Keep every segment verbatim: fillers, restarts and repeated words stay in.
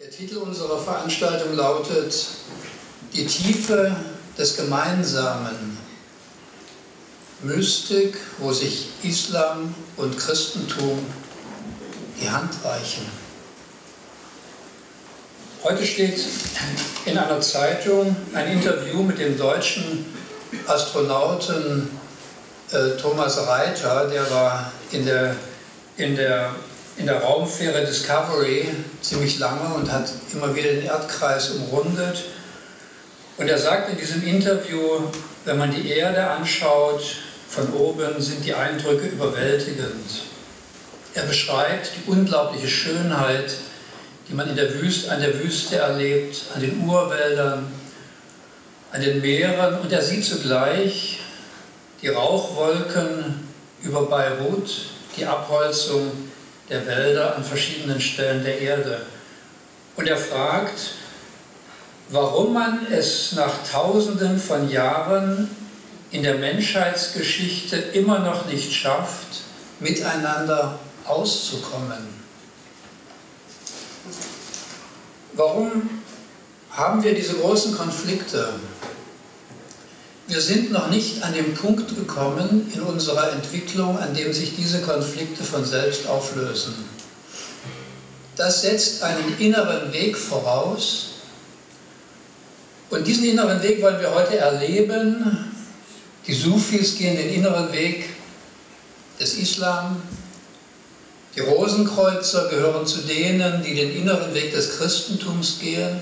Der Titel unserer Veranstaltung lautet Die Tiefe des Gemeinsamen. Mystik, wo sich Islam und Christentum die Hand reichen. Heute steht in einer Zeitung ein Interview mit dem deutschen Astronauten äh, Thomas Reiter, der war in der, in der in der Raumfähre Discovery ziemlich lange und hat immer wieder den Erdkreis umrundet. Und er sagt in diesem Interview, wenn man die Erde anschaut, von oben sind die Eindrücke überwältigend. Er beschreibt die unglaubliche Schönheit, die man in der Wüste, an der Wüste erlebt, an den Urwäldern, an den Meeren. Und er sieht zugleich die Rauchwolken über Beirut, die Abholzung der Wälder an verschiedenen Stellen der Erde. Und er fragt, warum man es nach Tausenden von Jahren in der Menschheitsgeschichte immer noch nicht schafft, miteinander auszukommen. Warum haben wir diese großen Konflikte? Wir sind noch nicht an den Punkt gekommen in unserer Entwicklung, an dem sich diese Konflikte von selbst auflösen. Das setzt einen inneren Weg voraus. Und diesen inneren Weg wollen wir heute erleben. Die Sufis gehen den inneren Weg des Islam. Die Rosenkreuzer gehören zu denen, die den inneren Weg des Christentums gehen.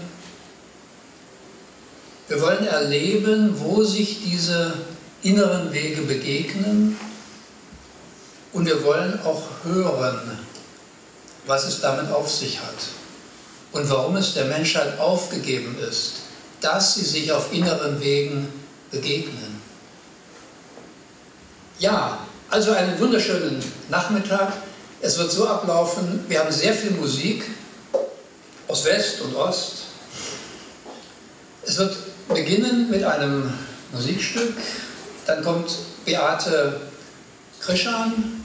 Wir wollen erleben, wo sich diese inneren Wege begegnen, und wir wollen auch hören, was es damit auf sich hat und warum es der Menschheit aufgegeben ist, dass sie sich auf inneren Wegen begegnen. Ja, also einen wunderschönen Nachmittag. Es wird so ablaufen, wir haben sehr viel Musik aus West und Ost. Es wird beginnen mit einem Musikstück, dann kommt Beate Krishan,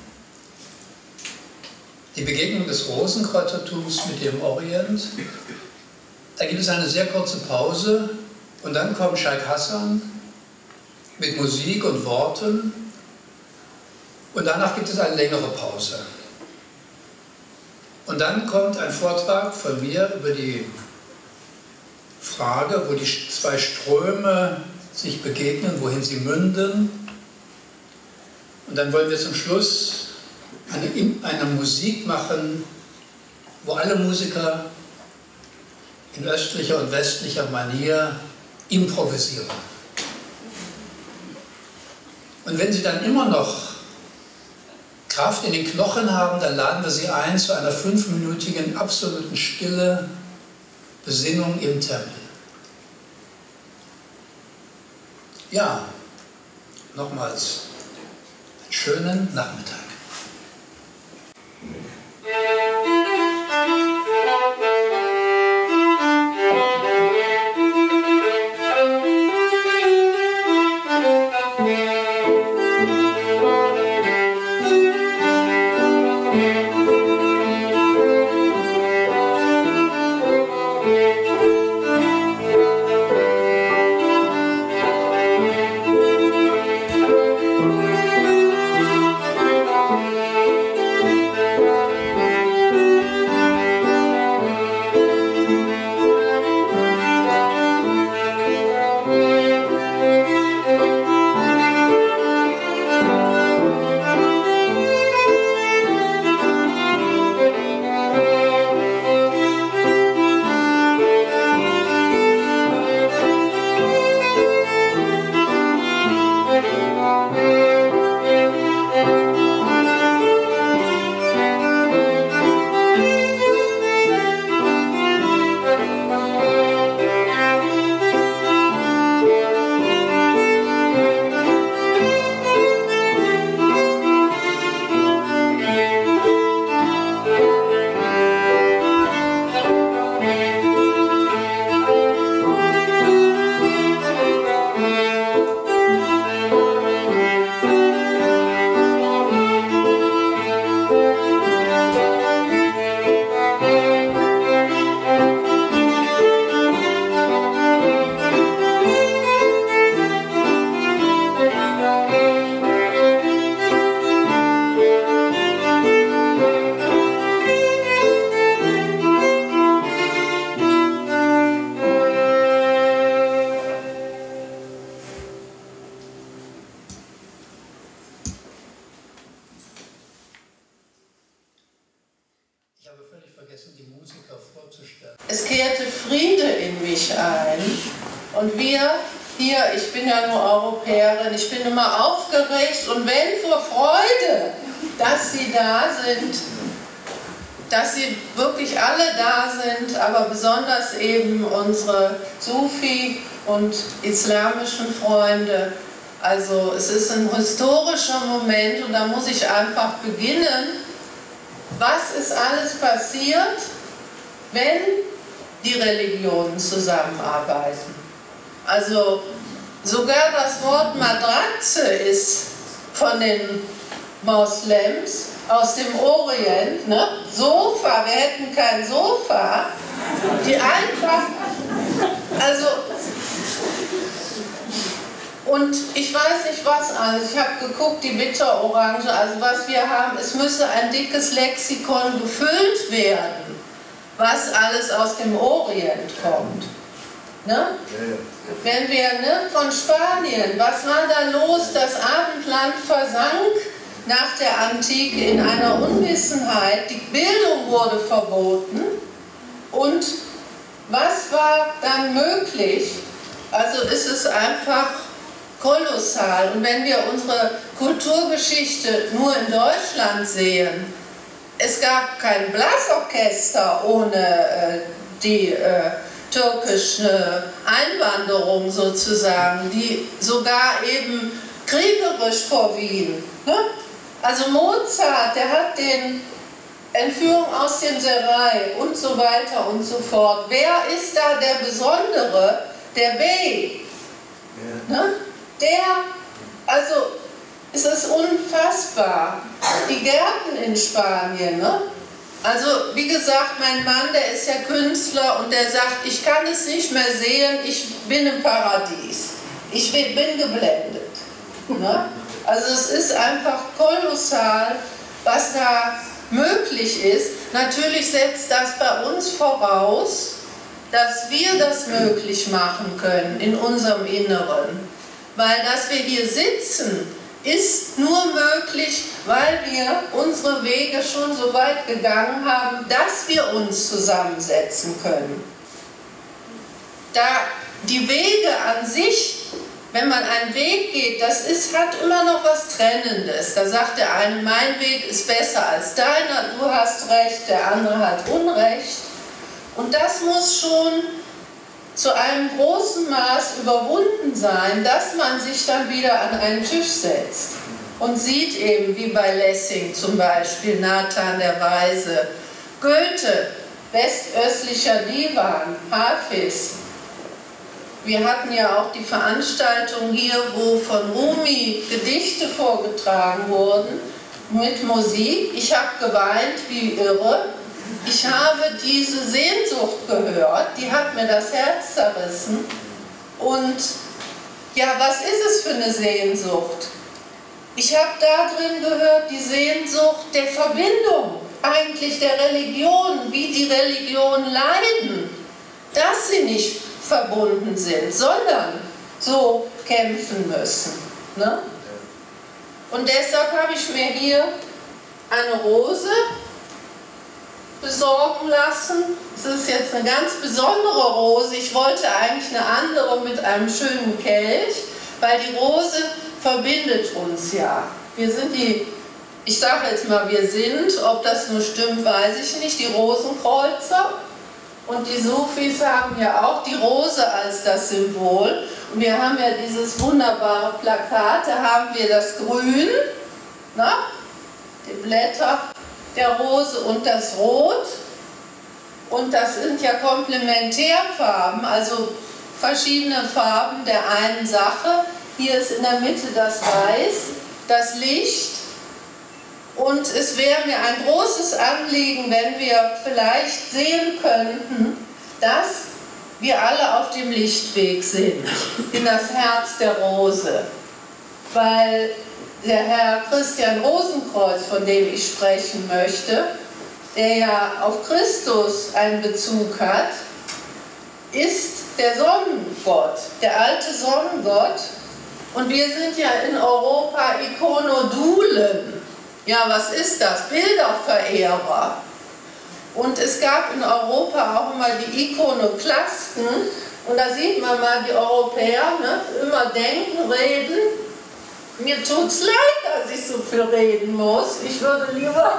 die Begegnung des Rosenkreuzertums mit dem Orient. Da gibt es eine sehr kurze Pause und dann kommt Sheikh Hassan mit Musik und Worten und danach gibt es eine längere Pause. Und dann kommt ein Vortrag von mir über die Frage, wo die zwei Ströme sich begegnen, wohin sie münden. Und dann wollen wir zum Schluss eine, eine Musik machen, wo alle Musiker in östlicher und westlicher Manier improvisieren. Und wenn sie dann immer noch Kraft in den Knochen haben, dann laden wir sie ein zu einer fünfminütigen absoluten Stille, Besinnung im Tempel. Ja, nochmals einen schönen Nachmittag. Thank you. mich ein. Und wir hier, ich bin ja nur Europäerin, ich bin immer aufgeregt und wenn vor Freude, dass Sie da sind, dass Sie wirklich alle da sind, aber besonders eben unsere Sufi und islamischen Freunde. Also es ist ein historischer Moment und da muss ich einfach beginnen. Was ist alles passiert, wenn die Religionen zusammenarbeiten? Also sogar das Wort Matratze ist von den Moslems aus dem Orient, ne? Sofa, wir hätten kein Sofa, die einfach, also, und ich weiß nicht was alles, ich habe geguckt, die Bitterorange, also was wir haben, es müsse ein dickes Lexikon gefüllt werden, was alles aus dem Orient kommt. Ne? Wenn wir ne, von Spanien, was war da los? Das Abendland versank nach der Antike in einer Unwissenheit, die Bildung wurde verboten und was war dann möglich? Also ist es einfach kolossal. Und wenn wir unsere Kulturgeschichte nur in Deutschland sehen, es gab kein Blasorchester ohne äh, die äh, türkische Einwanderung sozusagen, die sogar eben kriegerisch vor Wien. Ne? Also Mozart, der hat den Entführung aus dem Serail und so weiter und so fort. Wer ist da der Besondere? Der Bey. Ja. Ne? Der, also es ist unfassbar. Die Gärten in Spanien, ne? Also wie gesagt, mein Mann, der ist ja Künstler und der sagt, ich kann es nicht mehr sehen, ich bin im Paradies. Ich bin geblendet. Ne? Also es ist einfach kolossal, was da möglich ist. Natürlich setzt das bei uns voraus, dass wir das möglich machen können in unserem Inneren. Weil dass wir hier sitzen, ist nur möglich, weil wir unsere Wege schon so weit gegangen haben, dass wir uns zusammensetzen können. Da die Wege an sich, wenn man einen Weg geht, das ist, hat immer noch was Trennendes. Da sagt der eine, mein Weg ist besser als deiner, du hast recht, der andere hat Unrecht. Und das muss schon zu einem großen Maß überwunden sein, dass man sich dann wieder an einen Tisch setzt und sieht eben, wie bei Lessing zum Beispiel, Nathan der Weise, Goethe, westöstlicher Divan, Hafiz. Wir hatten ja auch die Veranstaltung hier, wo von Rumi Gedichte vorgetragen wurden mit Musik. Ich habe geweint wie irre. Ich habe diese Sehnsucht gehört, die hat mir das Herz zerrissen. Und ja, was ist es für eine Sehnsucht? Ich habe da drin gehört, die Sehnsucht der Verbindung, eigentlich der Religion, wie die Religionen leiden, dass sie nicht verbunden sind, sondern so kämpfen müssen. Ne? Und deshalb habe ich mir hier eine Rose besorgen lassen. Es ist jetzt eine ganz besondere Rose. Ich wollte eigentlich eine andere mit einem schönen Kelch, weil die Rose verbindet uns ja. Wir sind die, ich sage jetzt mal, wir sind, ob das nur stimmt, weiß ich nicht, die Rosenkreuzer. Und die Sufis haben ja auch die Rose als das Symbol. Und wir haben ja dieses wunderbare Plakat, da haben wir das Grün, na, die Blätter der Rose und das Rot. Und das sind ja Komplementärfarben, also verschiedene Farben der einen Sache. Hier ist in der Mitte das Weiß, das Licht. Und es wäre mir ein großes Anliegen, wenn wir vielleicht sehen könnten, dass wir alle auf dem Lichtweg sind, in das Herz der Rose. Weil der Herr Christian Rosenkreuz, von dem ich sprechen möchte, der ja auf Christus einen Bezug hat, ist der Sonnengott, der alte Sonnengott. Und wir sind ja in Europa Ikonodulen. Ja, was ist das? Bilderverehrer. Und es gab in Europa auch immer die Ikonoklasten, Und da sieht man mal, die Europäer, ne, immer denken, reden. Mir tut es leid, dass ich so viel reden muss. Ich würde lieber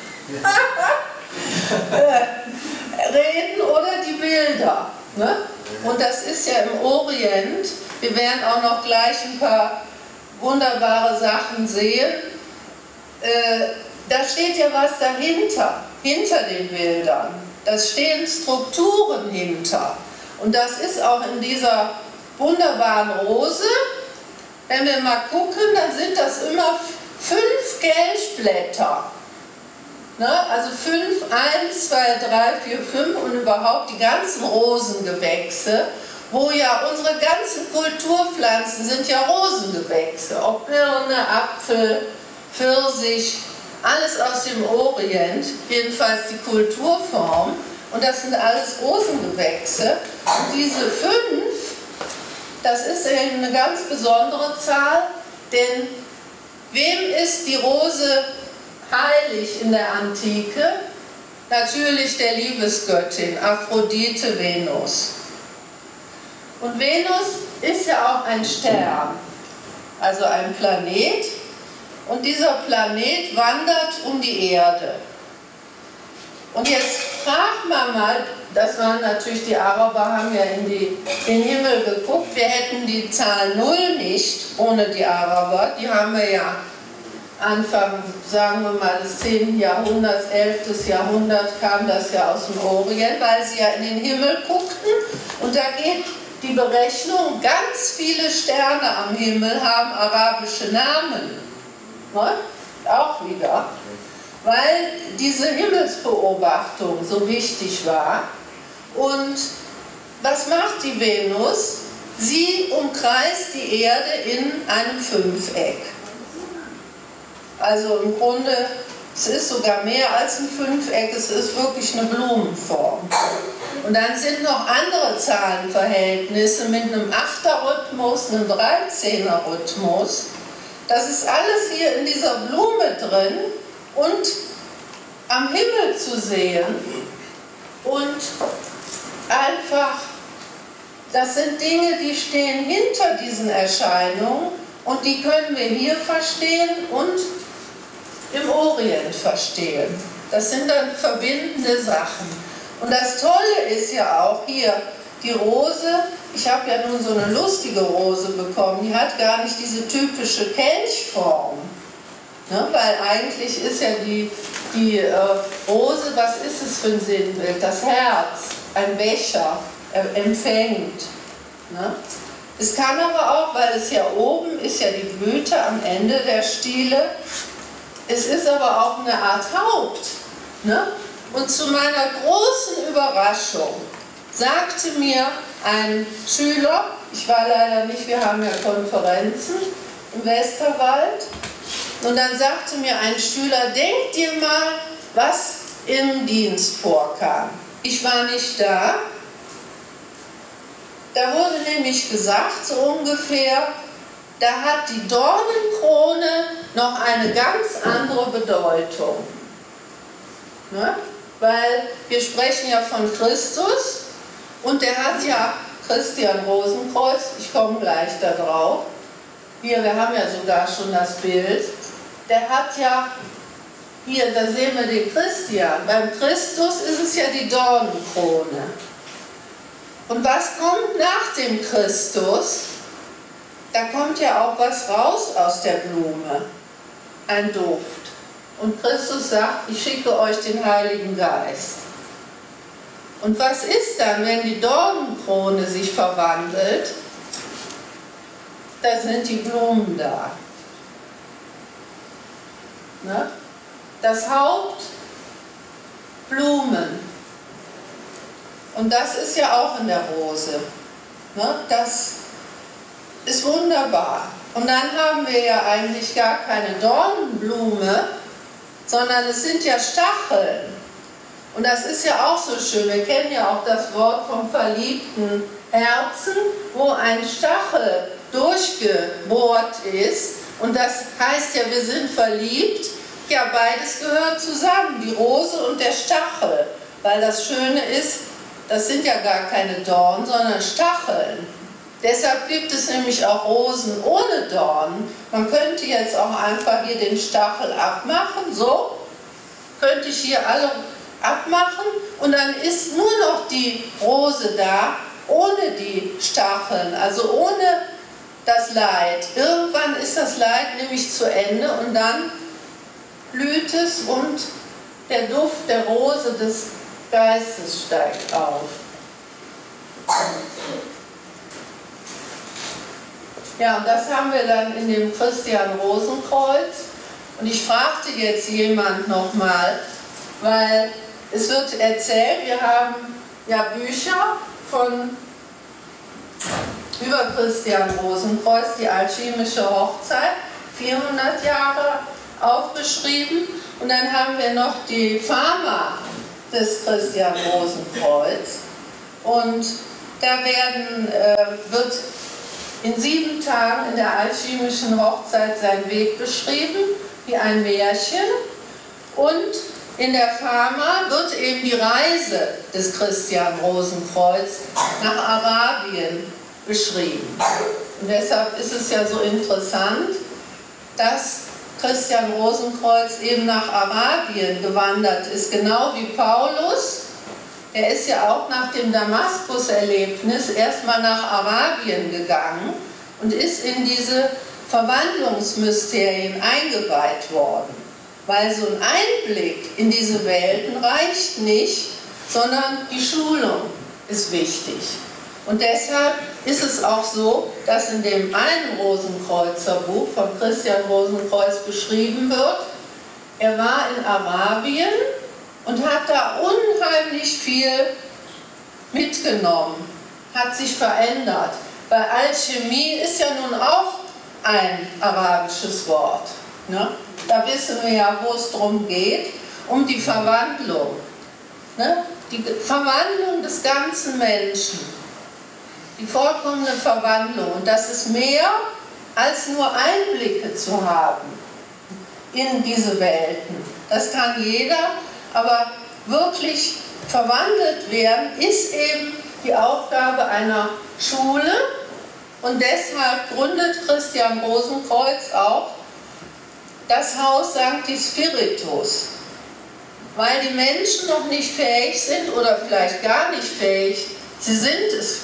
reden oder die Bilder. Ne? Und das ist ja im Orient. Wir werden auch noch gleich ein paar wunderbare Sachen sehen. Äh, da steht ja was dahinter, hinter den Bildern. Da stehen Strukturen hinter. Und das ist auch in dieser wunderbaren Rose. Wenn wir mal gucken, dann sind das immer fünf Kelchblätter. Ne? Also fünf, eins, zwei, drei, vier, fünf und überhaupt die ganzen Rosengewächse, wo ja unsere ganzen Kulturpflanzen sind ja Rosengewächse. Ob Birne, Apfel, Pfirsich, alles aus dem Orient, jedenfalls die Kulturform. Und das sind alles Rosengewächse. Und diese fünf, das ist eben eine ganz besondere Zahl, denn wem ist die Rose heilig in der Antike? Natürlich der Liebesgöttin, Aphrodite, Venus. Und Venus ist ja auch ein Stern, also ein Planet. Und dieser Planet wandert um die Erde. Und jetzt fragt man mal, das waren natürlich die Araber, haben ja in die, den Himmel geguckt, wir hätten die Zahl null nicht ohne die Araber, die haben wir ja Anfang, sagen wir mal, des zehnten Jahrhunderts, elften Jahrhundert kam das ja aus dem Orient, weil sie ja in den Himmel guckten und da geht die Berechnung, ganz viele Sterne am Himmel haben arabische Namen. Ne? Auch wieder. Weil diese Himmelsbeobachtung so wichtig war. Und was macht die Venus? Sie umkreist die Erde in einem Fünfeck. Also im Grunde, es ist sogar mehr als ein Fünfeck, es ist wirklich eine Blumenform. Und dann sind noch andere Zahlenverhältnisse mit einem Achterrhythmus, einem Dreizehnerrhythmus. Das ist alles hier in dieser Blume drin. Und am Himmel zu sehen und einfach, das sind Dinge, die stehen hinter diesen Erscheinungen und die können wir hier verstehen und im Orient verstehen. Das sind dann verbindende Sachen. Und das Tolle ist ja auch hier, die Rose, ich habe ja nun so eine lustige Rose bekommen, die hat gar nicht diese typische Kelchform. Ne, weil eigentlich ist ja die, die äh, Rose, was ist es für ein Sinnbild? Das Herz, ein Becher, äh, empfängt. Ne? Es kann aber auch, weil es ja oben ist ja die Blüte am Ende der Stiele, es ist aber auch eine Art Haupt. Ne? Und zu meiner großen Überraschung sagte mir ein Schüler, ich war leider nicht, wir haben ja Konferenzen im Westerwald, und dann sagte mir ein Schüler, denk dir mal, was im Dienst vorkam. Ich war nicht da. Da wurde nämlich gesagt, so ungefähr, da hat die Dornenkrone noch eine ganz andere Bedeutung. Ne? Weil wir sprechen ja von Christus und der hat ja Christian Rosenkreuz, ich komme gleich da drauf. Hier, wir haben ja sogar schon das Bild. Der hat ja, hier, da sehen wir den Christian. Beim Christus ist es ja die Dornenkrone. Und was kommt nach dem Christus? Da kommt ja auch was raus aus der Blume. Ein Duft. Und Christus sagt, ich schicke euch den Heiligen Geist. Und was ist dann, wenn die Dornenkrone sich verwandelt? Da sind die Blumen da. Ne? Das Haupt, Blumen. Und das ist ja auch in der Rose. Ne? Das ist wunderbar. Und dann haben wir ja eigentlich gar keine Dornenblume, sondern es sind ja Stacheln. Und das ist ja auch so schön. Wir kennen ja auch das Wort vom verliebten Herzen, wo ein Stachel durchgebohrt ist. Und das heißt ja, wir sind verliebt. Ja, beides gehört zusammen, die Rose und der Stachel. Weil das Schöne ist, das sind ja gar keine Dornen, sondern Stacheln. Deshalb gibt es nämlich auch Rosen ohne Dornen. Man könnte jetzt auch einfach hier den Stachel abmachen, so, könnte ich hier alle abmachen und dann ist nur noch die Rose da, ohne die Stacheln, also ohne das Leid. Irgendwann ist das Leid nämlich zu Ende und dann blüht es und der Duft der Rose des Geistes steigt auf. Ja, und das haben wir dann in dem Christian Rosenkreuz. Und ich fragte jetzt jemand nochmal, weil es wird erzählt, wir haben ja Bücher von über Christian Rosenkreuz, die alchemische Hochzeit, vierhundert Jahre aufgeschrieben. Und dann haben wir noch die Pharma des Christian Rosenkreuz. Und da werden, äh, wird in sieben Tagen in der alchemischen Hochzeit sein Weg beschrieben, wie ein Märchen. Und in der Pharma wird eben die Reise des Christian Rosenkreuz nach Arabien beschrieben. Und deshalb ist es ja so interessant, dass Christian Rosenkreuz eben nach Arabien gewandert ist, genau wie Paulus. Er ist ja auch nach dem Damaskus-Erlebnis erstmal nach Arabien gegangen und ist in diese Verwandlungsmysterien eingeweiht worden. Weil so ein Einblick in diese Welten reicht nicht, sondern die Schulung ist wichtig. Und deshalb ist es auch so, dass in dem einen Rosenkreuzer Buch von Christian Rosenkreuz beschrieben wird, er war in Arabien und hat da unheimlich viel mitgenommen, hat sich verändert. Weil Alchemie ist ja nun auch ein arabisches Wort. Ne? Da wissen wir ja, wo es darum geht, um die Verwandlung. Ne? Die Verwandlung des ganzen Menschen. Die vollkommene Verwandlung. Und das ist mehr, als nur Einblicke zu haben in diese Welten. Das kann jeder, aber wirklich verwandelt werden, ist eben die Aufgabe einer Schule. Und deshalb gründet Christian Rosenkreuz auch das Haus Sancti Spiritus. Weil die Menschen noch nicht fähig sind oder vielleicht gar nicht fähig, sie sind es.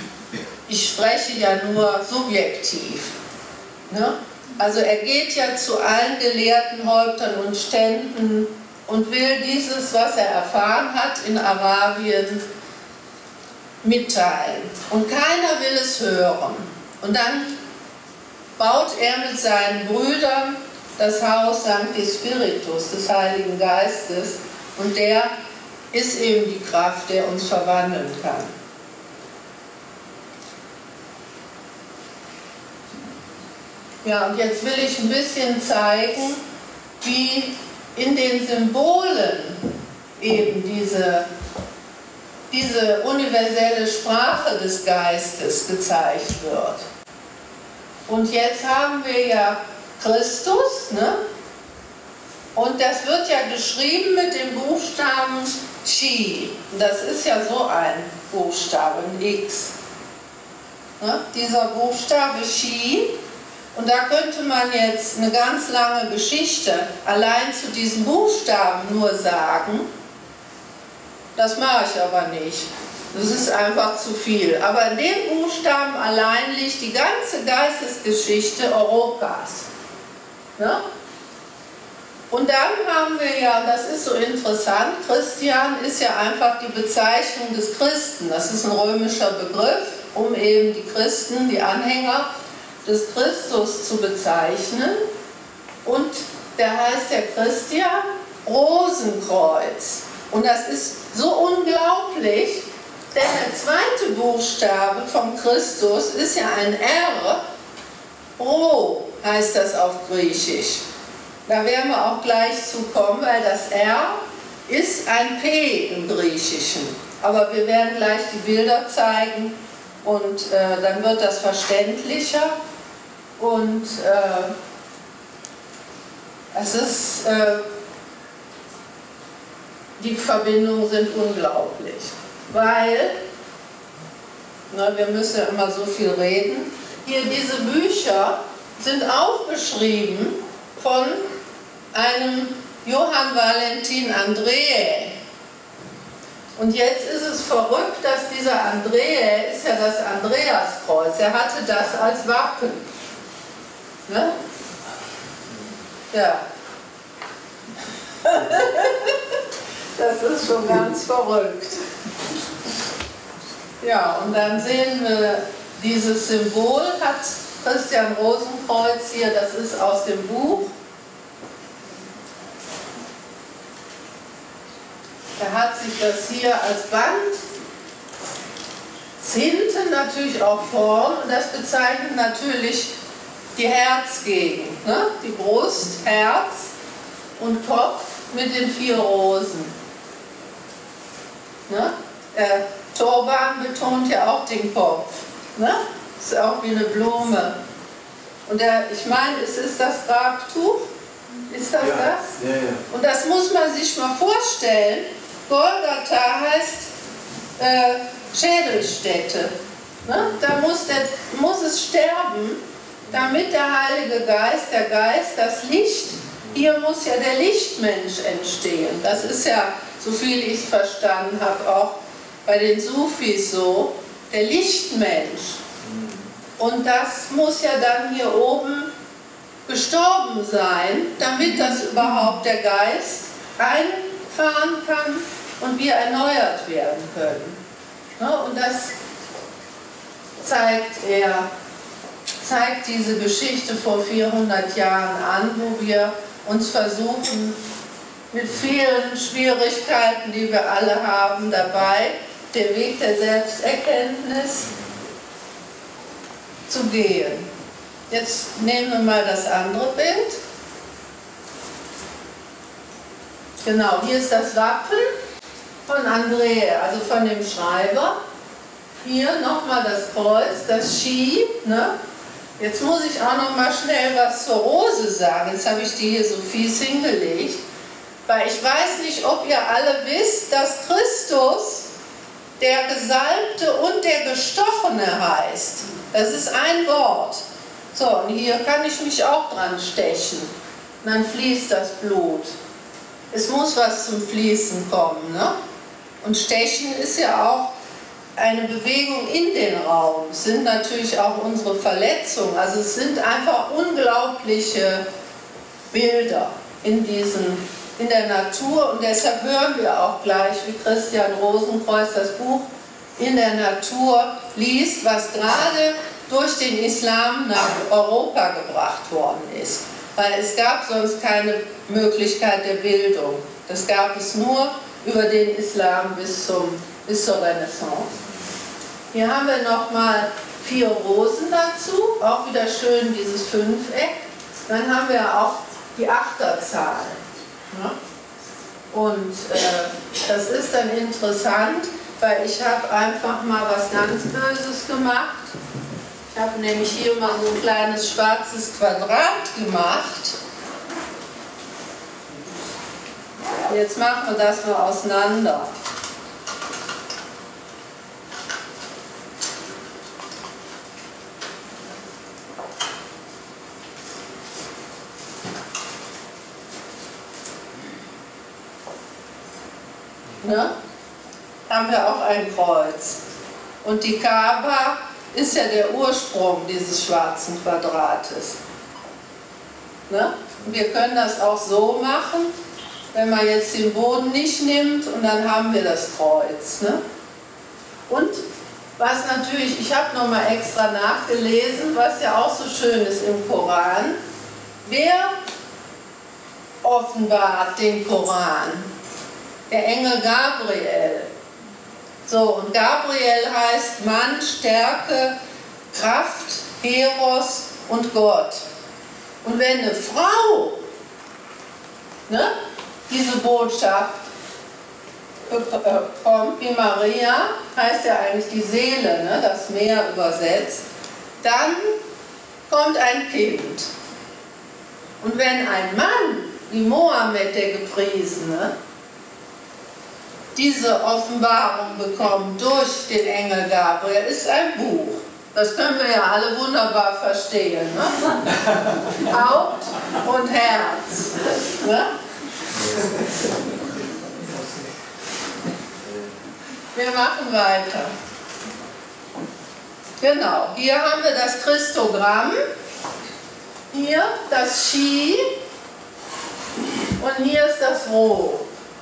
Ich spreche ja nur subjektiv. Ne? Also er geht ja zu allen gelehrten Häuptern und Ständen und will dieses, was er erfahren hat in Arabien, mitteilen. Und keiner will es hören. Und dann baut er mit seinen Brüdern das Haus Sancti Spiritus, des Heiligen Geistes. Und der ist eben die Kraft, der uns verwandeln kann. Ja, und jetzt will ich ein bisschen zeigen, wie in den Symbolen eben diese, diese universelle Sprache des Geistes gezeigt wird. Und jetzt haben wir ja Christus, ne? Und das wird ja geschrieben mit dem Buchstaben Chi. Das ist ja so ein Buchstabe, ein X. Ne? Dieser Buchstabe Chi. Und da könnte man jetzt eine ganz lange Geschichte allein zu diesen Buchstaben nur sagen. Das mache ich aber nicht. Das ist einfach zu viel. Aber in den Buchstaben allein liegt die ganze Geistesgeschichte Europas. Ne? Und dann haben wir ja, und das ist so interessant, Christian ist ja einfach die Bezeichnung des Christen. Das ist ein römischer Begriff, um eben die Christen, die Anhänger des Christus zu bezeichnen. Und der heißt ja Christian Rosenkreuz. Und das ist so unglaublich, denn der zweite Buchstabe vom Christus ist ja ein R. Ro heißt das auf Griechisch. Da werden wir auch gleich zu kommen, weil das R ist ein P im Griechischen. Aber wir werden gleich die Bilder zeigen und äh, dann wird das verständlicher. Und äh, es ist, äh, die Verbindungen sind unglaublich. weil, na, wir müssen ja immer so viel reden, hier diese Bücher sind aufgeschrieben von einem Johann Valentin Andreae. Und jetzt ist es verrückt, dass dieser Andreae ist ja das Andreaskreuz, er hatte das als Wappen. Ne? Ja. Das ist schon ganz verrückt. Ja, und dann sehen wir, dieses Symbol hat Christian Rosenkreuz hier, das ist aus dem Buch. Er hat sich das hier als Band, hinten natürlich auch vorn, und das bezeichnet natürlich die Herzgegend, ne? Die Brust, Herz und Kopf mit den vier Rosen. Ne? Der Turban betont ja auch den Kopf. Ne? Ist ja auch wie eine Blume. Und der, ich meine, es ist das Grabtuch. Ist das ja, das? Ja, ja. Und das muss man sich mal vorstellen. Golgatha heißt äh, Schädelstätte. Ne? Da muss, der, muss es sterben, damit der Heilige Geist, der Geist, das Licht, hier muss ja der Lichtmensch entstehen. Das ist ja, so viel ich es verstanden habe, auch bei den Sufis so, der Lichtmensch. Und das muss ja dann hier oben gestorben sein, damit das überhaupt der Geist einfahren kann und wir erneuert werden können. Ja, und das zeigt er, zeigt diese Geschichte vor vierhundert Jahren an, wo wir uns versuchen, mit vielen Schwierigkeiten, die wir alle haben, dabei, den Weg der Selbsterkenntnis zu gehen. Jetzt nehmen wir mal das andere Bild. Genau, hier ist das Wappen von Andreae, also von dem Schreiber. Hier nochmal das Kreuz, das Chi. Ne? Jetzt muss ich auch noch mal schnell was zur Rose sagen. Jetzt habe ich die hier so fies hingelegt. Weil ich weiß nicht, ob ihr alle wisst, dass Christus der Gesalbte und der Gestochene heißt. Das ist ein Wort. So, und hier kann ich mich auch dran stechen. Und dann fließt das Blut. Es muss was zum Fließen kommen. Ne? Und Stechen ist ja auch eine Bewegung in den Raum. Es sind natürlich auch unsere Verletzungen. Also es sind einfach unglaubliche Bilder in, diesen, in der Natur. Und deshalb hören wir auch gleich, wie Christian Rosenkreuz das Buch In der Natur liest, was gerade durch den Islam nach Europa gebracht worden ist. Weil es gab sonst keine Möglichkeit der Bildung. Das gab es nur über den Islam bis, zum, bis zur Renaissance. Hier haben wir nochmal vier Rosen dazu, auch wieder schön dieses Fünfeck. Dann haben wir auch die Achterzahl. Ja? Und äh, das ist dann interessant, weil ich habe einfach mal was ganz Böses gemacht. Ich habe nämlich hier mal so ein kleines schwarzes Quadrat gemacht. Jetzt machen wir das mal auseinander. Ne? Haben wir auch ein Kreuz. Und die Kaaba ist ja der Ursprung dieses schwarzen Quadrates. Ne? Wir können das auch so machen, wenn man jetzt den Boden nicht nimmt und dann haben wir das Kreuz. Ne? Und was natürlich, ich habe nochmal extra nachgelesen, was ja auch so schön ist im Koran, wer offenbart den Koran? Der Engel Gabriel. So, und Gabriel heißt Mann, Stärke, Kraft, Heros und Gott. Und wenn eine Frau ne, diese Botschaft bekommt, wie Maria, heißt ja eigentlich die Seele, ne, das Meer übersetzt, dann kommt ein Kind. Und wenn ein Mann, wie Mohammed, der Gepriesene, diese Offenbarung bekommt durch den Engel Gabriel, ist ein Buch. Das können wir ja alle wunderbar verstehen. Ne? Haupt und Herz. Ne? Wir machen weiter. Genau, hier haben wir das Christogramm. Hier das Chi. Und hier ist das Rho.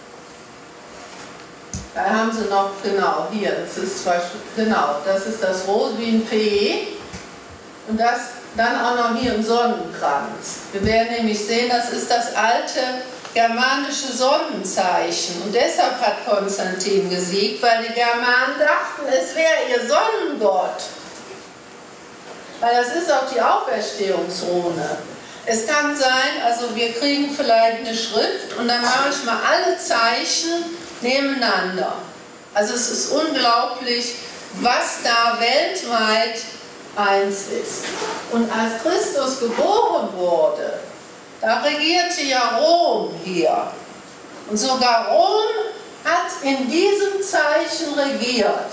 Da haben sie noch, genau, hier, das ist zwar, genau, das ist das Rho wie ein P. Und das dann auch noch hier im Sonnenkranz. Wir werden nämlich sehen, das ist das alte germanische Sonnenzeichen. Und deshalb hat Konstantin gesiegt, weil die Germanen dachten, es wäre ihr Sonnengott. Weil das ist auch die Auferstehungsrune. Es kann sein, also wir kriegen vielleicht eine Schrift und dann mache ich mal alle Zeichen nebeneinander. Also es ist unglaublich, was da weltweit eins ist. Und als Christus geboren wurde, da regierte ja Rom hier. Und sogar Rom hat in diesem Zeichen regiert.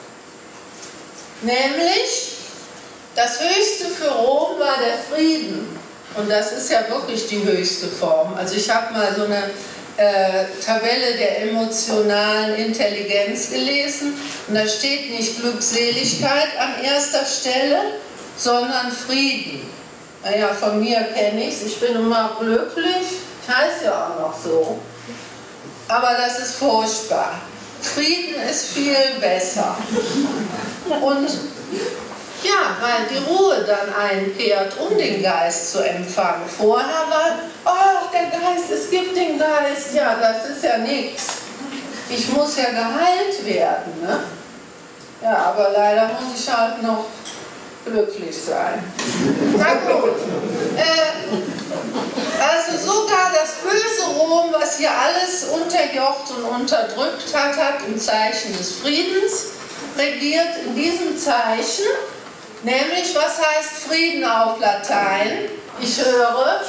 Nämlich, das Höchste für Rom war der Frieden. Und das ist ja wirklich die höchste Form. Also ich habe mal so eine äh, Tabelle der emotionalen Intelligenz gelesen. Und da steht nicht Glückseligkeit an erster Stelle, sondern Frieden. Naja, von mir kenne ich es. Ich bin immer glücklich. Ich heiße ja auch noch so. Aber das ist furchtbar. Frieden ist viel besser. Und ja, weil die Ruhe dann einkehrt, um den Geist zu empfangen. Vorher war, oh, der Geist, es gibt den Geist. Ja, das ist ja nichts. Ich muss ja geheilt werden. Ne? Ja, aber leider muss ich halt noch glücklich sein. Na gut. Äh, also sogar das böse Rom, was hier alles unterjocht und unterdrückt hat, hat im Zeichen des Friedens regiert, in diesem Zeichen. Nämlich, was heißt Frieden auf Latein? Ich höre.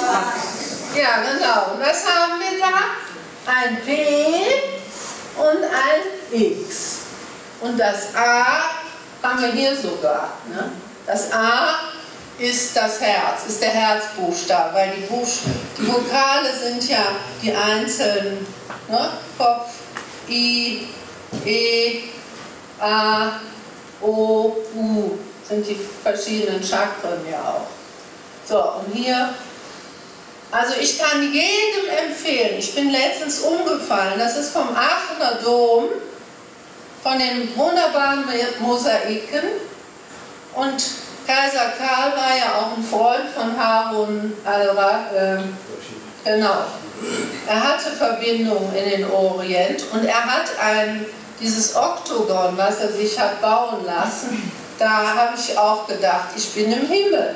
Ja, genau. Und was haben wir da? Ein P und ein X. Und das A haben wir hier sogar. Ne? Das A ist das Herz, ist der Herzbuchstabe, weil die, Buch die Vokale sind ja die einzelnen, ne? Kopf, I, E, A, O, U, sind die verschiedenen Chakren ja auch. So, und hier, also ich kann jedem empfehlen, ich bin letztens umgefallen, das ist vom Aachener Dom, von den wunderbaren Mosaiken, und Kaiser Karl war ja auch ein Freund von Harun al-Rashid. Äh, genau. Er hatte Verbindungen in den Orient und er hat ein, dieses Oktogon, was er sich hat bauen lassen, da habe ich auch gedacht, ich bin im Himmel.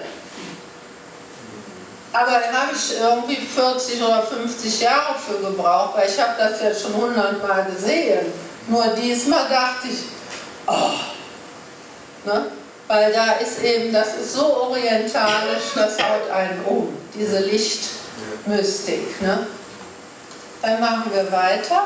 Aber da habe ich irgendwie vierzig oder fünfzig Jahre für gebraucht, weil ich habe das ja schon hundertmal gesehen. Nur diesmal dachte ich, oh, ne? Weil da ist eben, das ist so orientalisch, das haut einen um, diese Lichtmystik. Ne? Dann machen wir weiter.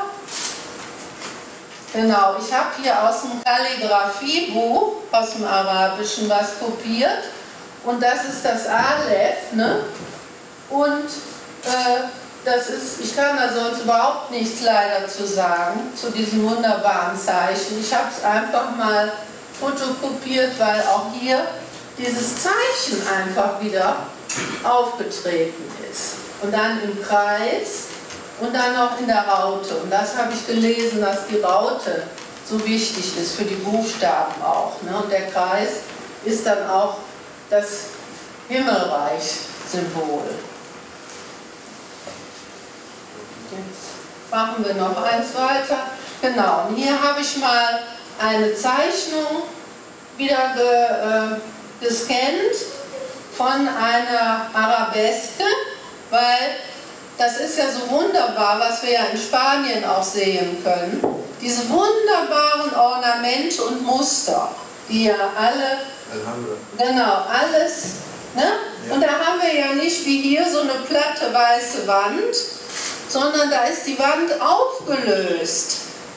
Genau, ich habe hier aus dem Kalligrafiebuch, aus dem Arabischen, was kopiert. Und das ist das Aleph. Ne? Und äh, das ist, ich kann da sonst überhaupt nichts leider zu sagen, zu diesem wunderbaren Zeichen. Ich habe es einfach mal fotokopiert, weil auch hier dieses Zeichen einfach wieder aufgetreten ist. Und dann im Kreis und dann noch in der Raute. Und das habe ich gelesen, dass die Raute so wichtig ist für die Buchstaben auch. Ne? Und der Kreis ist dann auch das Himmelreich-Symbol. Jetzt machen wir noch eins weiter. Genau, und hier habe ich mal eine Zeichnung wieder ge, äh, gescannt von einer Arabeske, weil das ist ja so wunderbar, was wir ja in Spanien auch sehen können. Diese wunderbaren Ornamente und Muster, die ja alle, genau, alles, ne? Ja. Und da haben wir ja nicht wie hier so eine platte weiße Wand, sondern da ist die Wand aufgelöst.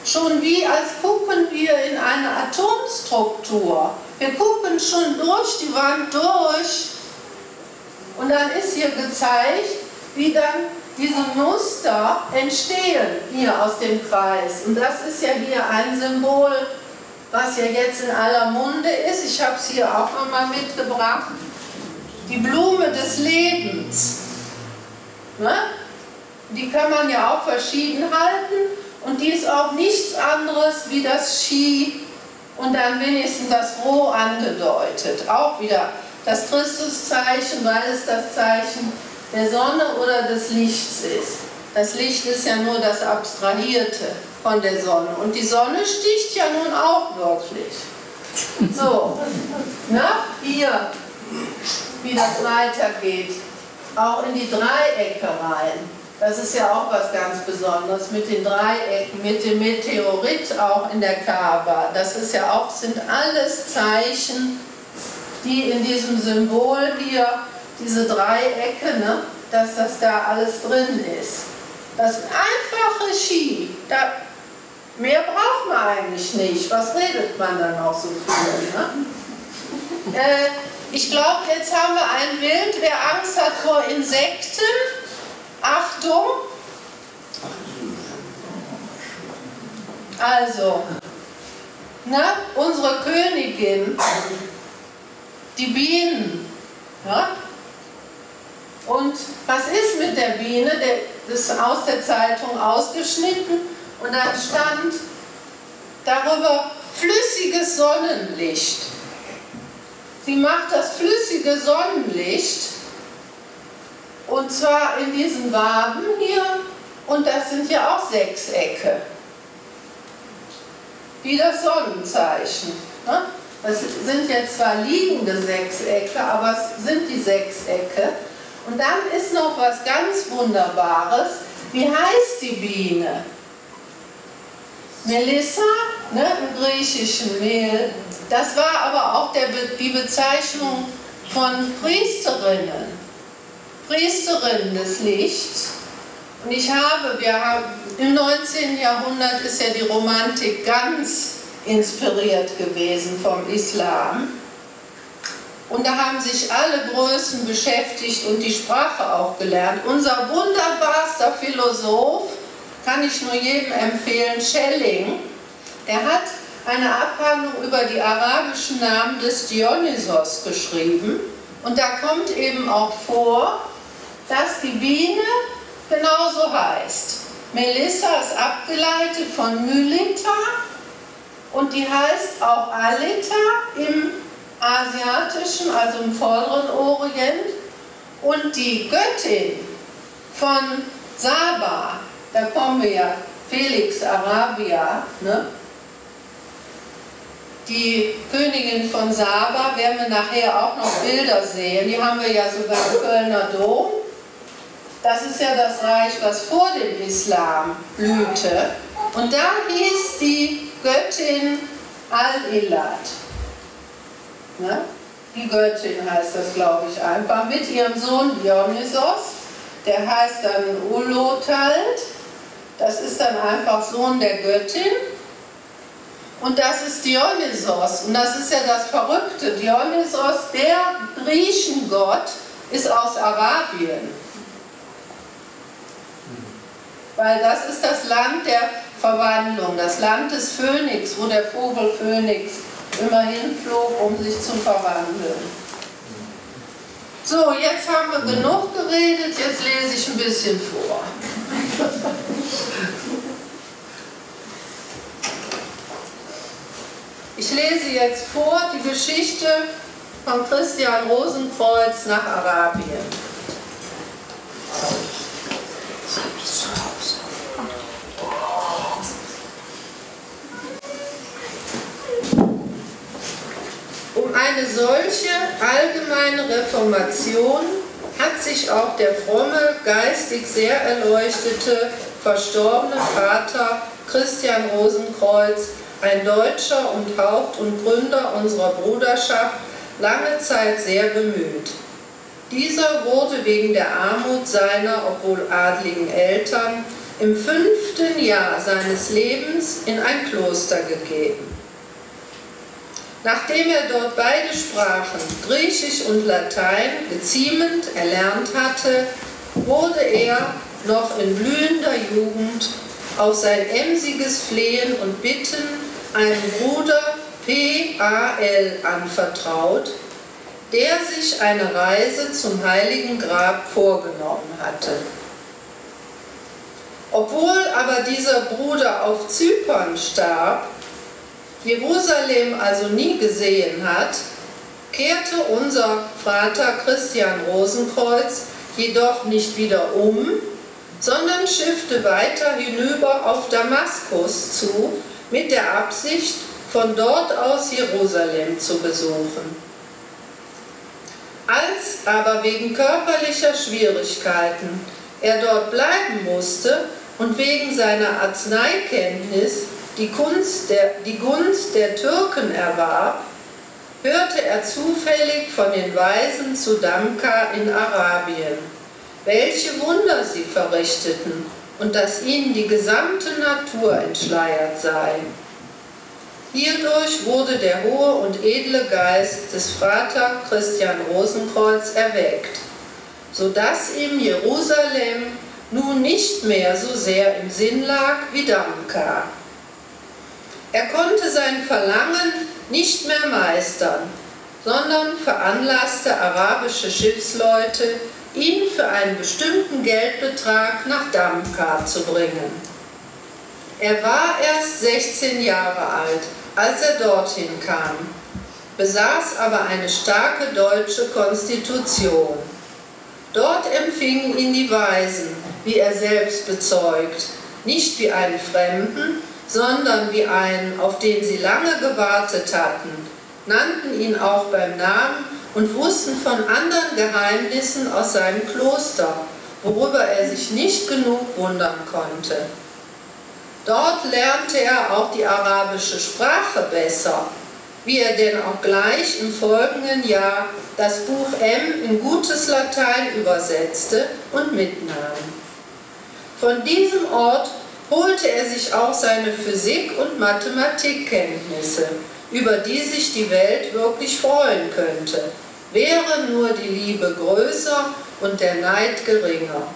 schon wie, als gucken wir in eine Atomstruktur. Wir gucken schon durch die Wand durch. Und dann ist hier gezeigt, wie dann diese Muster entstehen hier aus dem Kreis. Und das ist ja hier ein Symbol, was ja jetzt in aller Munde ist. Ich habe es hier auch nochmal mitgebracht. Die Blume des Lebens. Ne? Die kann man ja auch verschieden halten. Und die ist auch nichts anderes wie das Chi und dann wenigstens das Rho angedeutet. Auch wieder das Christuszeichen, weil es das Zeichen der Sonne oder des Lichts ist. Das Licht ist ja nur das Abstrahierte von der Sonne. Und die Sonne sticht ja nun auch wirklich. So, na, hier, wie das weitergeht. Auch in die Dreiecke rein. Das ist ja auch was ganz Besonderes mit den Dreiecken, mit dem Meteorit auch in der Kaaba. Das ist ja auch, sind alles Zeichen, die in diesem Symbol hier, diese Dreiecke, ne, dass das da alles drin ist. Das einfache Chi, da, mehr braucht man eigentlich nicht. Was redet man dann auch so viel? Ne? äh, ich glaube, jetzt haben wir ein Bild, wer Angst hat vor Insekten. Achtung! Also, na, unsere Königin, die Bienen. Ja? Und was ist mit der Biene? Der, das ist aus der Zeitung ausgeschnitten und dann stand darüber flüssiges Sonnenlicht. Sie macht das flüssige Sonnenlicht. Und zwar in diesen Waben hier, und das sind ja auch Sechsecke. Wie das Sonnenzeichen. Ne? Das sind jetzt zwar liegende Sechsecke, aber es sind die Sechsecke. Und dann ist noch was ganz Wunderbares. Wie heißt die Biene? Melissa, ne, im griechischen Mehl. Das war aber auch der, die Bezeichnung von Priesterinnen. Priesterin des Lichts. Und ich habe, wir haben, im neunzehnten Jahrhundert ist ja die Romantik ganz inspiriert gewesen vom Islam. Und da haben sich alle Größen beschäftigt und die Sprache auch gelernt. Unser wunderbarster Philosoph, kann ich nur jedem empfehlen, Schelling, der hat eine Abhandlung über die arabischen Namen des Dionysos geschrieben. Und da kommt eben auch vor, dass die Biene genauso heißt. Melissa ist abgeleitet von Mylita und die heißt auch Alita im Asiatischen, also im Vorderen Orient. Und die Göttin von Saba, da kommen wir ja, Felix Arabia, ne? Die Königin von Saba, werden wir nachher auch noch Bilder sehen, die haben wir ja sogar im Kölner Dom. Das ist ja das Reich, was vor dem Islam blühte. Und da hieß die Göttin Al-Ilat. Ne? Die Göttin heißt das, glaube ich, einfach, mit ihrem Sohn Dionysos. Der heißt dann Ulotald. Das ist dann einfach Sohn der Göttin. Und das ist Dionysos. Und das ist ja das Verrückte. Dionysos, der Griechengott, ist aus Arabien. Weil das ist das Land der Verwandlung, das Land des Phönix, wo der Vogel Phönix immer hinflog, um sich zu verwandeln. So, jetzt haben wir genug geredet, jetzt lese ich ein bisschen vor. Ich lese jetzt vor die Geschichte von Christian Rosenkreuz nach Arabien. Um eine solche allgemeine Reformation hat sich auch der fromme, geistig sehr erleuchtete, verstorbene Vater Christian Rosenkreuz, ein Deutscher und Haupt und Gründer unserer Bruderschaft, lange Zeit sehr bemüht. Dieser wurde wegen der Armut seiner, obwohl adligen Eltern, im fünften Jahr seines Lebens in ein Kloster gegeben. Nachdem er dort beide Sprachen, Griechisch und Latein, geziemend erlernt hatte, wurde er noch in blühender Jugend auf sein emsiges Flehen und Bitten einem Bruder P A L anvertraut, der sich eine Reise zum Heiligen Grab vorgenommen hatte. Obwohl aber dieser Bruder auf Zypern starb, Jerusalem also nie gesehen hat, kehrte unser Vater Christian Rosenkreuz jedoch nicht wieder um, sondern schiffte weiter hinüber auf Damaskus zu, mit der Absicht, von dort aus Jerusalem zu besuchen. Als aber wegen körperlicher Schwierigkeiten er dort bleiben musste und wegen seiner Arzneikenntnis die Gunst der, die Gunst der Türken erwarb, hörte er zufällig von den Weisen zu Damka in Arabien, welche Wunder sie verrichteten und dass ihnen die gesamte Natur entschleiert sei. Hierdurch wurde der hohe und edle Geist des Vater Christian Rosenkreuz erweckt, so dass ihm Jerusalem nun nicht mehr so sehr im Sinn lag wie Damka. Er konnte sein Verlangen nicht mehr meistern, sondern veranlasste arabische Schiffsleute, ihn für einen bestimmten Geldbetrag nach Damka zu bringen. Er war erst sechzehn Jahre alt, als er dorthin kam, besaß aber eine starke deutsche Konstitution. Dort empfingen ihn die Weisen, wie er selbst bezeugt, nicht wie einen Fremden, sondern wie einen, auf den sie lange gewartet hatten, nannten ihn auch beim Namen und wussten von anderen Geheimnissen aus seinem Kloster, worüber er sich nicht genug wundern konnte. Dort lernte er auch die arabische Sprache besser, wie er denn auch gleich im folgenden Jahr das Buch M in gutes Latein übersetzte und mitnahm. Von diesem Ort holte er sich auch seine Physik- und Mathematikkenntnisse, über die sich die Welt wirklich freuen könnte, wäre nur die Liebe größer und der Neid geringer.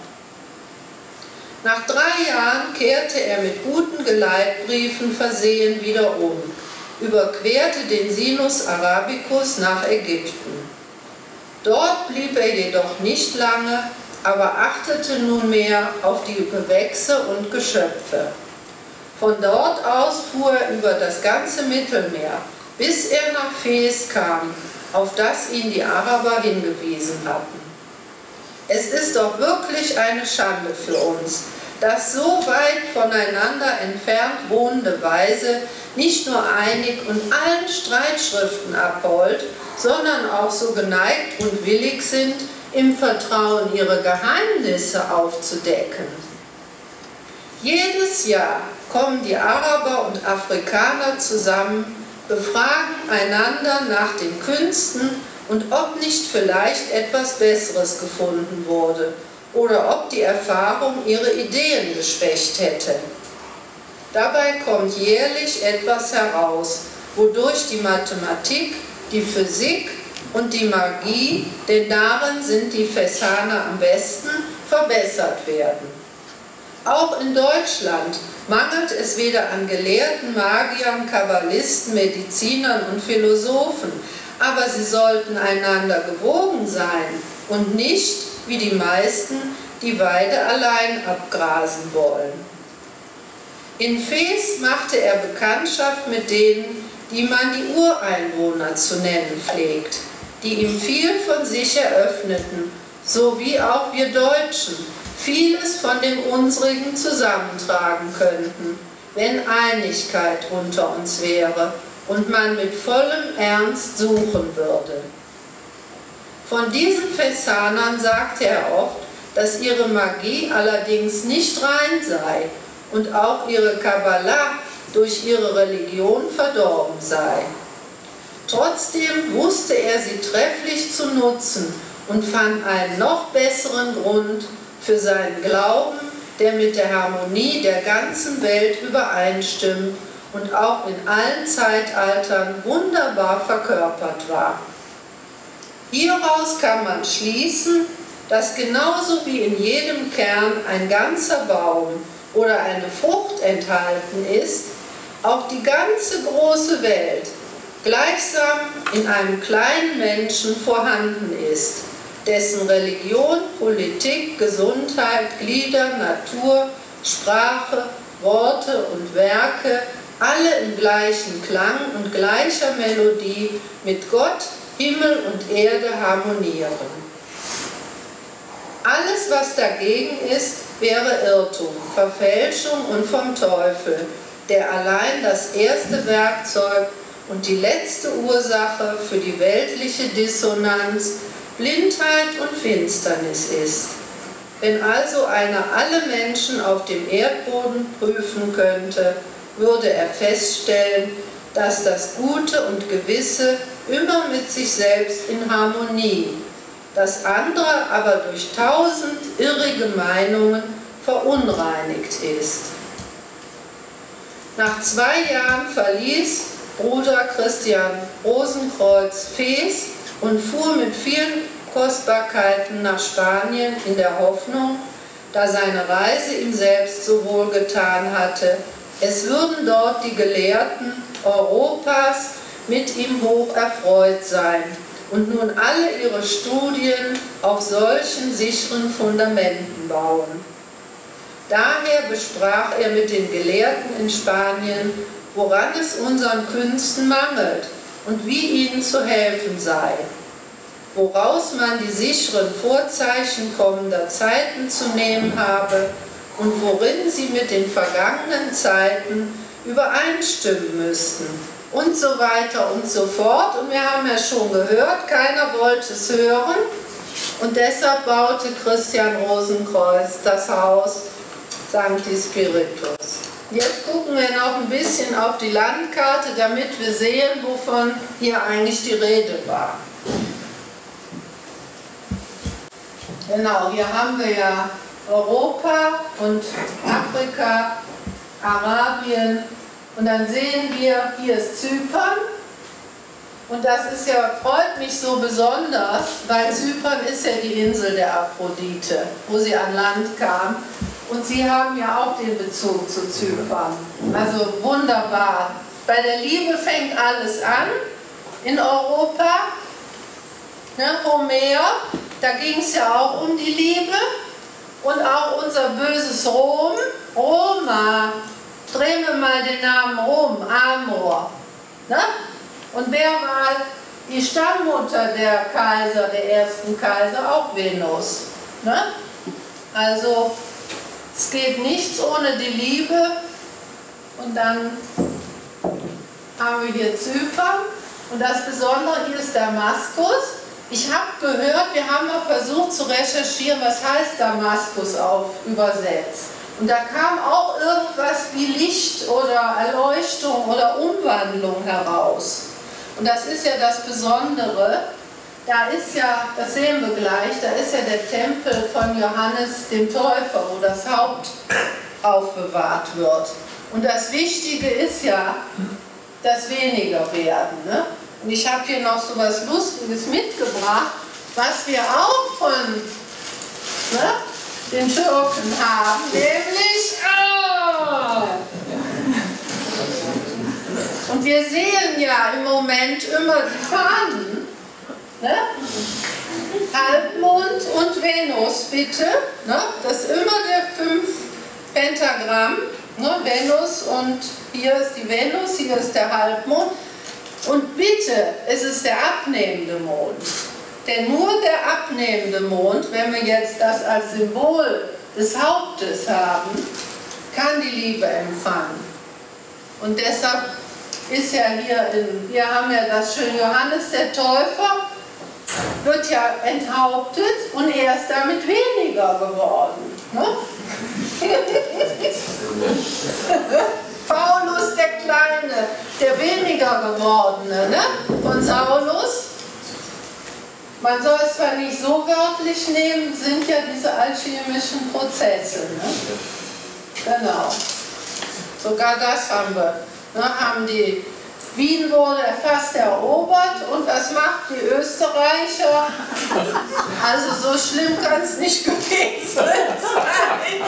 Nach drei Jahren kehrte er mit guten Geleitbriefen versehen wieder um, überquerte den Sinus Arabicus nach Ägypten. Dort blieb er jedoch nicht lange, aber achtete nunmehr auf die Gewächse und Geschöpfe. Von dort aus fuhr er über das ganze Mittelmeer, bis er nach Fes kam, auf das ihn die Araber hingewiesen hatten. Es ist doch wirklich eine Schande für uns, dass so weit voneinander entfernt wohnende Weise nicht nur einig und allen Streitschriften abholt, sondern auch so geneigt und willig sind, im Vertrauen ihre Geheimnisse aufzudecken. Jedes Jahr kommen die Araber und Afrikaner zusammen, befragen einander nach den Künsten und ob nicht vielleicht etwas Besseres gefunden wurde oder ob die Erfahrung ihre Ideen geschwächt hätte. Dabei kommt jährlich etwas heraus, wodurch die Mathematik, die Physik und die Magie, denn darin sind die Fessaner am besten, verbessert werden. Auch in Deutschland mangelt es weder an Gelehrten, Magiern, Kabbalisten, Medizinern und Philosophen, aber sie sollten einander gewogen sein und nicht, wie die meisten, die Weide allein abgrasen wollen. In Fes machte er Bekanntschaft mit denen, die man die Ureinwohner zu nennen pflegt, die ihm viel von sich eröffneten, so wie auch wir Deutschen vieles von dem unsrigen zusammentragen könnten, wenn Einigkeit unter uns wäre und man mit vollem Ernst suchen würde. Von diesen Fessanern sagte er oft, dass ihre Magie allerdings nicht rein sei und auch ihre Kabbalah durch ihre Religion verdorben sei. Trotzdem wusste er sie trefflich zu nutzen und fand einen noch besseren Grund für seinen Glauben, der mit der Harmonie der ganzen Welt übereinstimmt und auch in allen Zeitaltern wunderbar verkörpert war. Hieraus kann man schließen, dass genauso wie in jedem Kern ein ganzer Baum oder eine Frucht enthalten ist, auch die ganze große Welt gleichsam in einem kleinen Menschen vorhanden ist, dessen Religion, Politik, Gesundheit, Glieder, Natur, Sprache, Worte und Werke alle im gleichen Klang und gleicher Melodie mit Gott, Himmel und Erde harmonieren. Alles, was dagegen ist, wäre Irrtum, Verfälschung und vom Teufel, der allein das erste Werkzeug und die letzte Ursache für die weltliche Dissonanz, Blindheit und Finsternis ist. Wenn also einer alle Menschen auf dem Erdboden prüfen könnte, würde er feststellen, dass das Gute und Gewisse immer mit sich selbst in Harmonie, das andere aber durch tausend irrige Meinungen verunreinigt ist. Nach zwei Jahren verließ Bruder Christian Rosenkreuz Fes und fuhr mit vielen Kostbarkeiten nach Spanien in der Hoffnung, da seine Reise ihm selbst so wohlgetan hatte, es würden dort die Gelehrten Europas mit ihm hoch erfreut sein und nun alle ihre Studien auf solchen sicheren Fundamenten bauen. Daher besprach er mit den Gelehrten in Spanien, woran es unseren Künsten mangelt und wie ihnen zu helfen sei, woraus man die sicheren Vorzeichen kommender Zeiten zu nehmen habe und worin sie mit den vergangenen Zeiten übereinstimmen müssten und so weiter und so fort. Und wir haben ja schon gehört, keiner wollte es hören und deshalb baute Christian Rosenkreuz das Haus Sancti Spiritus. Jetzt gucken wir noch ein bisschen auf die Landkarte, damit wir sehen, wovon hier eigentlich die Rede war. Genau, hier haben wir ja Europa und Afrika, Arabien und dann sehen wir, hier ist Zypern und das ist ja, freut mich so besonders, weil Zypern ist ja die Insel der Aphrodite, wo sie an Land kam. Und Sie haben ja auch den Bezug zu Zypern. Also wunderbar. Bei der Liebe fängt alles an in Europa. Ne, Homer, da ging es ja auch um die Liebe. Und auch unser böses Rom, Roma. Drehen wir mal den Namen Rom, Amor. Ne? Und wer war die Stammmutter der Kaiser, der ersten Kaiser? Auch Venus. Ne? Also es geht nichts ohne die Liebe. Und dann haben wir hier Zypern. Und das Besondere hier ist Damaskus. Ich habe gehört, wir haben mal versucht zu recherchieren, was heißt Damaskus auf übersetzt. Und da kam auch irgendwas wie Licht oder Erleuchtung oder Umwandlung heraus. Und das ist ja das Besondere. Da ist ja, das sehen wir gleich, da ist ja der Tempel von Johannes dem Täufer, wo das Haupt aufbewahrt wird. Und das Wichtige ist ja, das weniger werden. Ne? Und ich habe hier noch so was Lustiges mitgebracht, was wir auch von ne, den Türken haben, nämlich oh, und wir sehen ja im Moment immer die Fahnen, ne? Halbmond und Venus bitte, ne? Das ist immer der fünf Pentagramm, ne? Venus und hier ist die Venus, hier ist der Halbmond. Und bitte, es ist der abnehmende Mond. Denn nur der abnehmende Mond, wenn wir jetzt das als Symbol des Hauptes haben, kann die Liebe empfangen. Und deshalb ist ja hier, in, wir haben ja das schöne Johannes der Täufer, wird ja enthauptet und er ist damit weniger geworden. Ne? Paulus der Kleine, der weniger gewordene, ne? Von Saulus. Man soll es zwar nicht so wörtlich nehmen, sind ja diese alchemischen Prozesse. Ne? Genau. Sogar das haben wir. Ne, haben die Wien wurde fast erobert und was macht die Österreicher? Also so schlimm kann es nicht gewesen sein.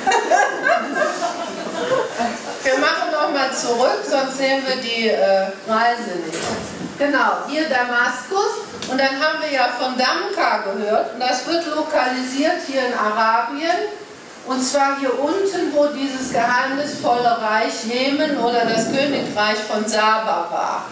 Wir machen nochmal zurück, sonst sehen wir die äh, Reise nicht. Genau, hier Damaskus und dann haben wir ja von Damka gehört und das wird lokalisiert hier in Arabien. Und zwar hier unten, wo dieses geheimnisvolle Reich Jemen oder das Königreich von Saba war.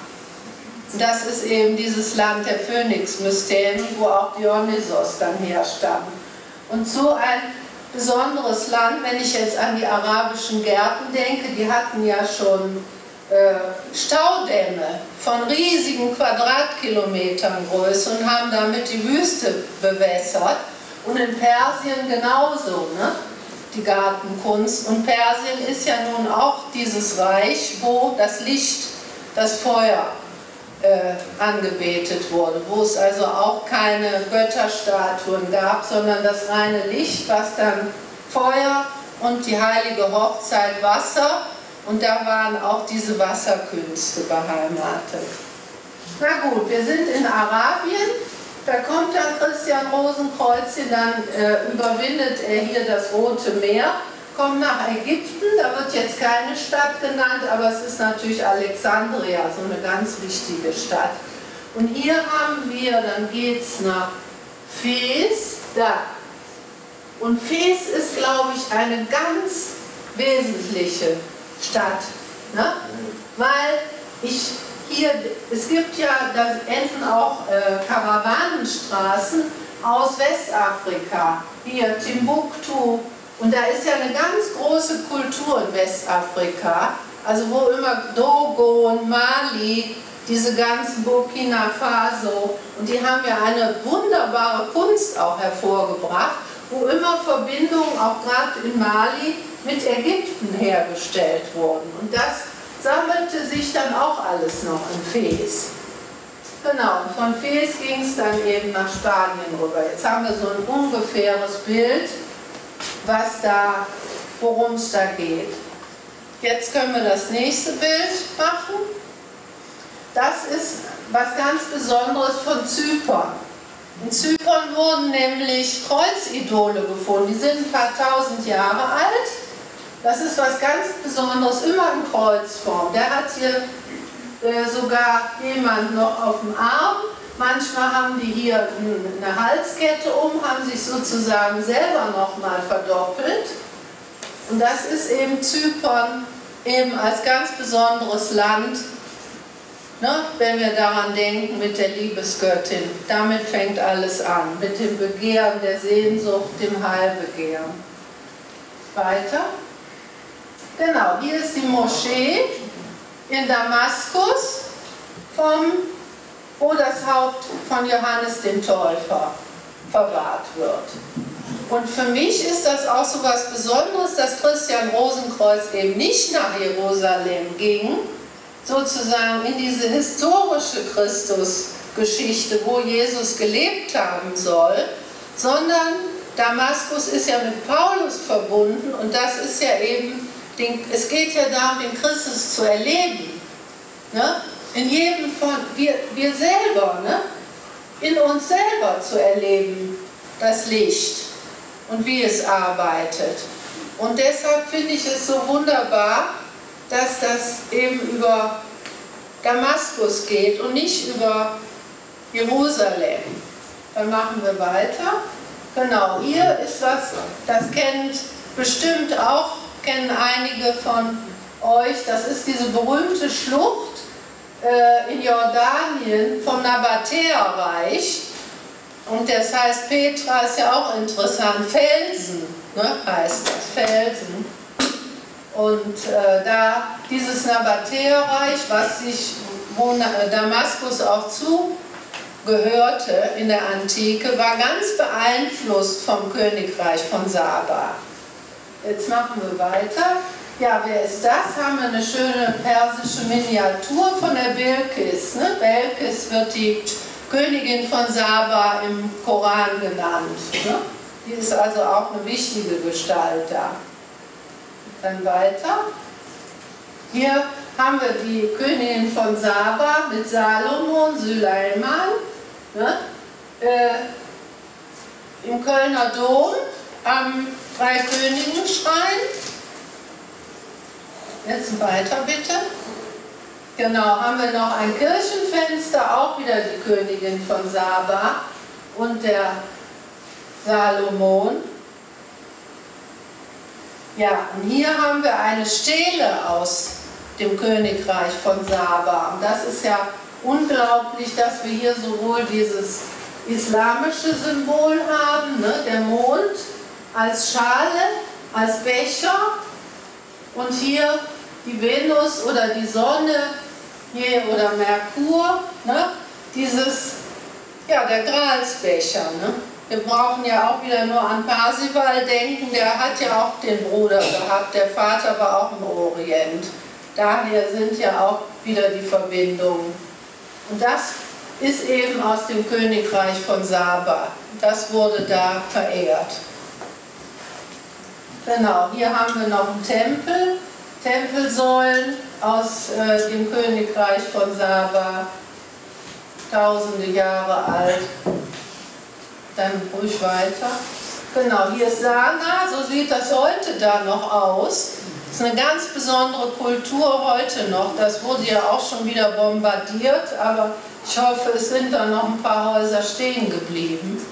Das ist eben dieses Land der Phönix-Mysterien, wo auch Dionysos dann herstammt. Und so ein besonderes Land, wenn ich jetzt an die arabischen Gärten denke, die hatten ja schon äh, Staudämme von riesigen Quadratkilometern Größe und haben damit die Wüste bewässert. Und in Persien genauso, ne? Die Gartenkunst. Und Persien ist ja nun auch dieses Reich, wo das Licht, das Feuer äh, angebetet wurde, wo es also auch keine Götterstatuen gab, sondern das reine Licht, was dann Feuer und die heilige Hochzeit Wasser, und da waren auch diese Wasserkünste beheimatet. Na gut, wir sind in Arabien. Da kommt dann Christian Rosenkreuz hin, dann äh, überwindet er hier das Rote Meer, kommt nach Ägypten, da wird jetzt keine Stadt genannt, aber es ist natürlich Alexandria, so eine ganz wichtige Stadt. Und hier haben wir, dann geht es nach Fes, da. Und Fes ist, glaube ich, eine ganz wesentliche Stadt, ne? Weil ich hier, es gibt ja, da enden auch äh, Karawanenstraßen aus Westafrika, hier Timbuktu, und da ist ja eine ganz große Kultur in Westafrika, also wo immer Dogon, Mali, diese ganzen Burkina Faso, und die haben ja eine wunderbare Kunst auch hervorgebracht, wo immer Verbindungen, auch gerade in Mali, mit Ägypten hergestellt wurden. Und das sammelte sich dann auch alles noch in Fes. Genau, und von Fes ging es dann eben nach Spanien rüber. Jetzt haben wir so ein ungefähres Bild, was da, worum es da geht. Jetzt können wir das nächste Bild machen. Das ist was ganz Besonderes von Zypern. In Zypern wurden nämlich Kreuzidole gefunden. Die sind ein paar tausend Jahre alt. Das ist was ganz Besonderes, immer in Kreuzform. Der hat hier äh, sogar jemand noch auf dem Arm. Manchmal haben die hier eine Halskette um, haben sich sozusagen selber nochmal verdoppelt. Und das ist eben Zypern eben als ganz besonderes Land, ne, wenn wir daran denken mit der Liebesgöttin. Damit fängt alles an, mit dem Begehren, der Sehnsucht, dem Heilbegehren. Weiter. Genau, hier ist die Moschee in Damaskus, vom, wo das Haupt von Johannes dem Täufer verwahrt wird. Und für mich ist das auch so was Besonderes, dass Christian Rosenkreuz eben nicht nach Jerusalem ging, sozusagen in diese historische Christusgeschichte, wo Jesus gelebt haben soll, sondern Damaskus ist ja mit Paulus verbunden und das ist ja eben, den, es geht ja darum, den Christus zu erleben. Ne? In jedem von, wir, wir selber, ne? In uns selber zu erleben, das Licht und wie es arbeitet. Und deshalb finde ich es so wunderbar, dass das eben über Damaskus geht und nicht über Jerusalem. Dann machen wir weiter. Genau, hier ist was, das kennt bestimmt auch, kennen einige von euch, das ist diese berühmte Schlucht äh, in Jordanien vom Nabatäerreich. Und das heißt, Petra ist ja auch interessant, Felsen, ne, heißt das, Felsen. Und äh, da dieses Nabatäerreich, was sich, wo Damaskus auch zugehörte in der Antike, war ganz beeinflusst vom Königreich von Saba. Jetzt machen wir weiter. Ja, wer ist das? Haben wir eine schöne persische Miniatur von der Bilkis. Ne? Bilkis wird die Königin von Saba im Koran genannt. Ne? Die ist also auch eine wichtige Gestalt da. Dann weiter. Hier haben wir die Königin von Saba mit Salomon, Süleyman, ne? äh, im Kölner Dom am Dreikönigenschrein. Jetzt weiter bitte. Genau, haben wir noch ein Kirchenfenster, auch wieder die Königin von Saba und der Salomon. Ja, und hier haben wir eine Stele aus dem Königreich von Saba. Und das ist ja unglaublich, dass wir hier sowohl dieses islamische Symbol haben, ne, der Mond als Schale, als Becher, und hier die Venus oder die Sonne, hier oder Merkur, ne, dieses, ja, der Gralsbecher. Ne. Wir brauchen ja auch wieder nur an Parsival denken, der hat ja auch den Bruder gehabt, der Vater war auch im Orient. Daher sind ja auch wieder die Verbindungen. Und das ist eben aus dem Königreich von Saba. Das wurde da verehrt. Genau, hier haben wir noch einen Tempel, Tempelsäulen aus äh, dem Königreich von Saba, tausende Jahre alt. Dann ruhig weiter. Genau, hier ist Sana, so sieht das heute da noch aus. Das ist eine ganz besondere Kultur heute noch. Das wurde ja auch schon wieder bombardiert, aber ich hoffe, es sind da noch ein paar Häuser stehen geblieben.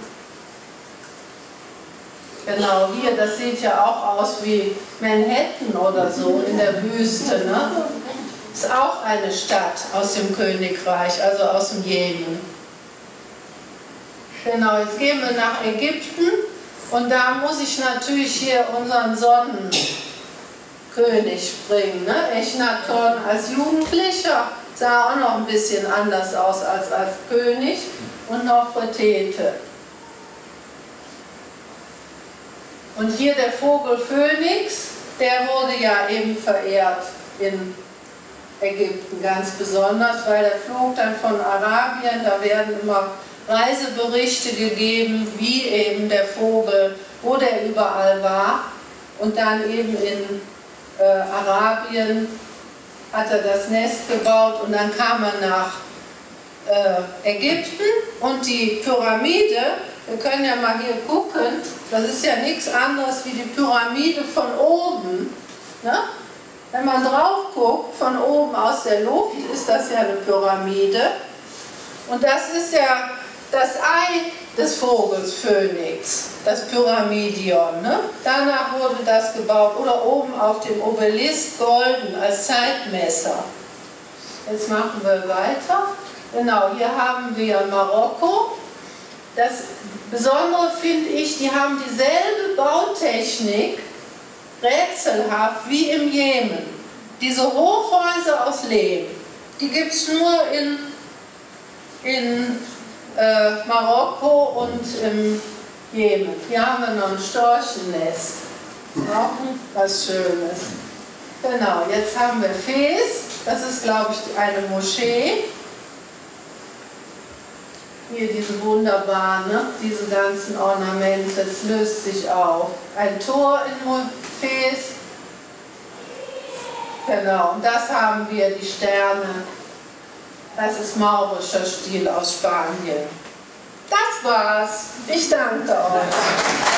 Genau, hier, das sieht ja auch aus wie Manhattan oder so in der Wüste. Ne? Ist auch eine Stadt aus dem Königreich, also aus dem Jemen. Genau, jetzt gehen wir nach Ägypten und da muss ich natürlich hier unseren Sonnenkönig bringen. Ne? Echnaton als Jugendlicher sah auch noch ein bisschen anders aus als als König, und Nofretete. Und hier der Vogel Phönix, der wurde ja eben verehrt in Ägypten ganz besonders, weil der flog dann von Arabien, da werden immer Reiseberichte gegeben, wie eben der Vogel, wo der überall war, und dann eben in äh, Arabien hat er das Nest gebaut und dann kam er nach äh, Ägypten, und die Pyramide, wir können ja mal hier gucken, das ist ja nichts anderes wie die Pyramide von oben. Ne? Wenn man drauf guckt, von oben aus der Luft, ist das ja eine Pyramide, und das ist ja das Ei des Vogels Phönix, das Pyramidion. Ne? Danach wurde das gebaut, oder oben auf dem Obelisk golden als Zeitmesser. Jetzt machen wir weiter. Genau, hier haben wir Marokko. Das Besondere finde ich, die haben dieselbe Bautechnik, rätselhaft wie im Jemen. Diese Hochhäuser aus Lehm, die gibt es nur in, in äh, Marokko und im Jemen. Hier haben wir noch ein Storchennest. Auch was Schönes. Genau, jetzt haben wir Fes. Das ist, glaube ich, eine Moschee. Hier diese wunderbaren, ne? Diese ganzen Ornamente, es löst sich auf. Ein Tor in Fes. Genau, und das haben wir, die Sterne. Das ist maurischer Stil aus Spanien. Das war's. Ich danke euch.